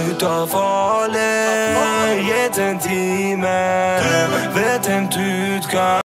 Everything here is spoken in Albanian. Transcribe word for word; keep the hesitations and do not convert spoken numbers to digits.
ut av farlig. Gitt en time, vet en tut hva